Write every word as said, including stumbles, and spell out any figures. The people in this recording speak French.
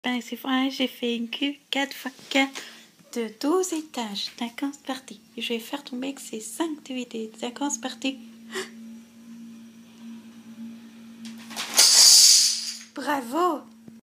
Ben, c'est vrai, j'ai fait une cube quatre fois quatre de douze étages. D'accord, c'est parti. Je vais faire tomber avec ces cinq D V D. D'accord, c'est parti. Bravo!